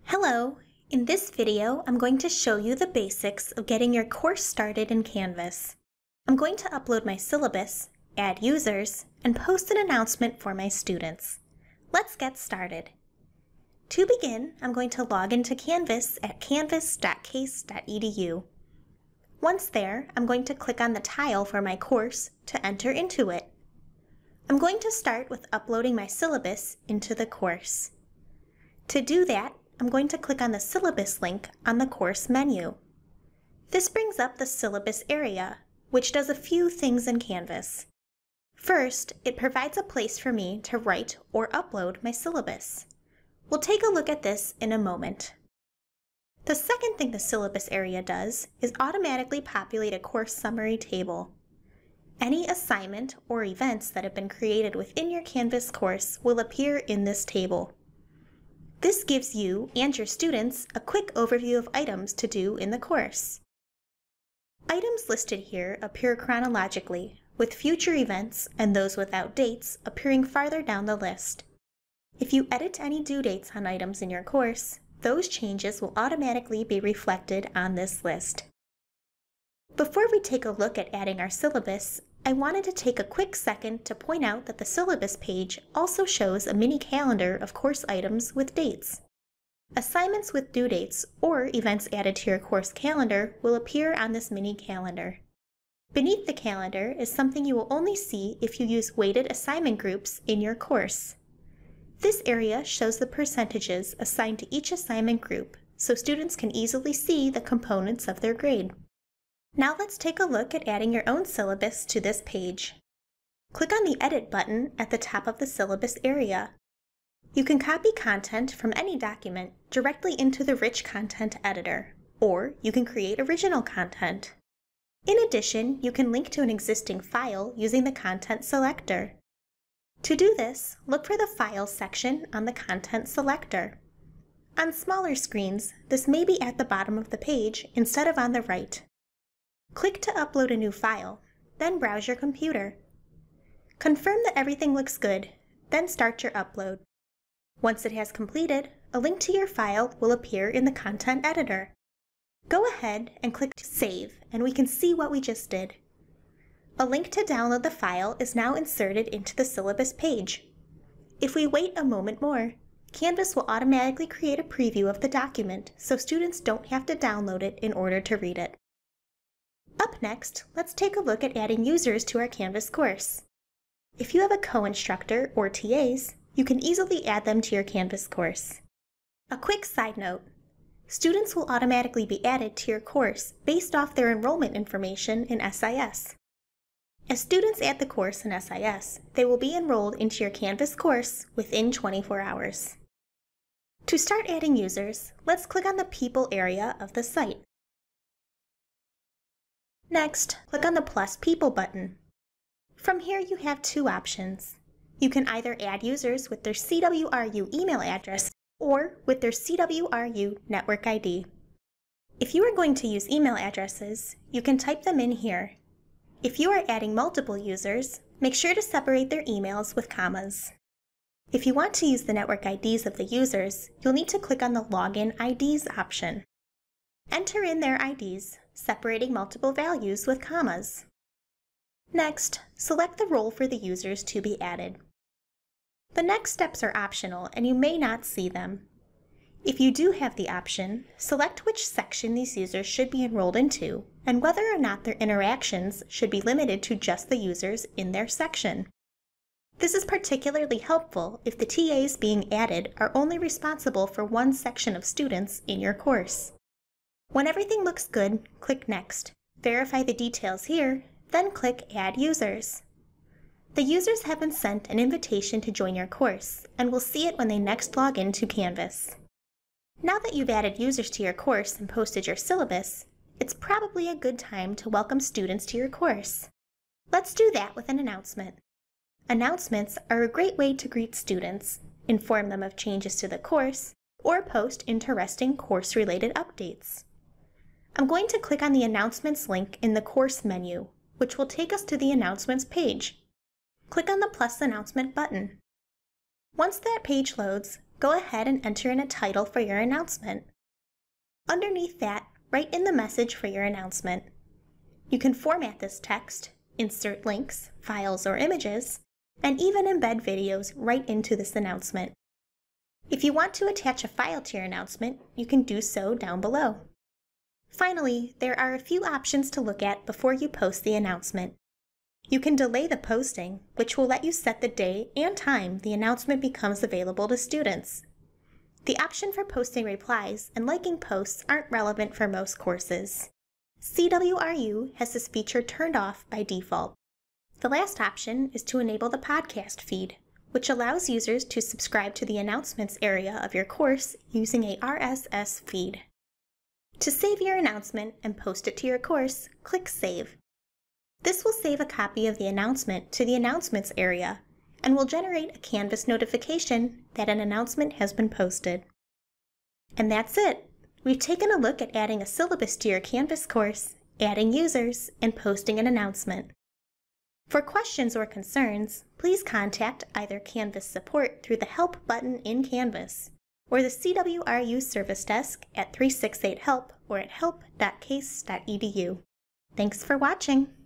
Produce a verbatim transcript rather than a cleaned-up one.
Hello! In this video, I'm going to show you the basics of getting your course started in Canvas. I'm going to upload my syllabus, add users, and post an announcement for my students. Let's get started. To begin, I'm going to log into Canvas at canvas dot case dot e d u. Once there, I'm going to click on the tile for my course to enter into it. I'm going to start with uploading my syllabus into the course. To do that, I'm going to click on the Syllabus link on the course menu. This brings up the syllabus area, which does a few things in Canvas. First, it provides a place for me to write or upload my syllabus. We'll take a look at this in a moment. The second thing the syllabus area does is automatically populate a course summary table. Any assignment or events that have been created within your Canvas course will appear in this table. This gives you and your students a quick overview of items to do in the course. Items listed here appear chronologically, with future events and those without dates appearing farther down the list. If you edit any due dates on items in your course, those changes will automatically be reflected on this list. Before we take a look at adding our syllabus, I wanted to take a quick second to point out that the syllabus page also shows a mini calendar of course items with dates. Assignments with due dates or events added to your course calendar will appear on this mini calendar. Beneath the calendar is something you will only see if you use weighted assignment groups in your course. This area shows the percentages assigned to each assignment group, so students can easily see the components of their grade. Now let's take a look at adding your own syllabus to this page. Click on the Edit button at the top of the syllabus area. You can copy content from any document directly into the Rich Content editor, or you can create original content. In addition, you can link to an existing file using the Content selector. To do this, look for the Files section on the Content selector. On smaller screens, this may be at the bottom of the page instead of on the right. Click to upload a new file, then browse your computer. Confirm that everything looks good, then start your upload. Once it has completed, a link to your file will appear in the Content editor. Go ahead and click Save, and we can see what we just did. A link to download the file is now inserted into the syllabus page. If we wait a moment more, Canvas will automatically create a preview of the document so students don't have to download it in order to read it. Up next, let's take a look at adding users to our Canvas course. If you have a co-instructor or T As, you can easily add them to your Canvas course. A quick side note, students will automatically be added to your course based off their enrollment information in S I S. As students add the course in S I S, they will be enrolled into your Canvas course within twenty-four hours. To start adding users, let's click on the People area of the site. Next, click on the Plus People button. From here you have two options. You can either add users with their C W R U email address or with their C W R U network I D. If you are going to use email addresses, you can type them in here. If you are adding multiple users, make sure to separate their emails with commas. If you want to use the network I Ds of the users, you'll need to click on the Login I Ds option. Enter in their I Ds, separating multiple values with commas. Next, select the role for the users to be added. The next steps are optional and you may not see them. If you do have the option, select which section these users should be enrolled into and whether or not their interactions should be limited to just the users in their section. This is particularly helpful if the T As being added are only responsible for one section of students in your course. When everything looks good, click Next. Verify the details here, then click Add Users. The users have been sent an invitation to join your course, and will see it when they next log into Canvas. Now that you've added users to your course and posted your syllabus, it's probably a good time to welcome students to your course. Let's do that with an announcement. Announcements are a great way to greet students, inform them of changes to the course, or post interesting course-related updates. I'm going to click on the Announcements link in the Course menu, which will take us to the Announcements page. Click on the Plus Announcement button. Once that page loads, go ahead and enter in a title for your announcement. Underneath that, write in the message for your announcement. You can format this text, insert links, files, or images, and even embed videos right into this announcement. If you want to attach a file to your announcement, you can do so down below. Finally, there are a few options to look at before you post the announcement. You can delay the posting, which will let you set the day and time the announcement becomes available to students. The option for posting replies and liking posts aren't relevant for most courses. C W R U has this feature turned off by default. The last option is to enable the podcast feed, which allows users to subscribe to the announcements area of your course using a R S S feed. To save your announcement and post it to your course, click Save. This will save a copy of the announcement to the Announcements area and will generate a Canvas notification that an announcement has been posted. And that's it! We've taken a look at adding a syllabus to your Canvas course, adding users, and posting an announcement. For questions or concerns, please contact either Canvas support through the Help button in Canvas, or the C W R U Service Desk at three six eight help or at help dot case dot e d u. Thanks for watching!